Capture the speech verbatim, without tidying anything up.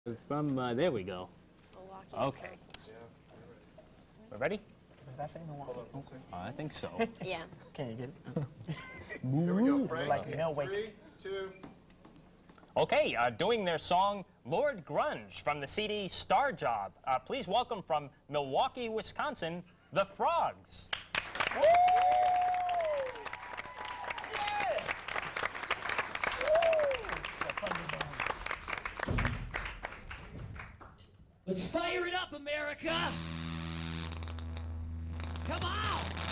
From, uh, there we go. Milwaukee, Okay. Wisconsin. We're ready? Does that say Milwaukee? Uh, I think so. Yeah. Can you get it? Here we go, Frank. Like Milwaukee. Three, two. Okay, uh, doing their song Lord Grunge from the C D Star Job. Uh, please welcome from Milwaukee, Wisconsin, the Frogs. Woo! Yeah! Woo! Let's fire it up, America! Come on!